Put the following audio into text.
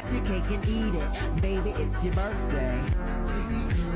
your cake and eat it. Baby, it's your birthday.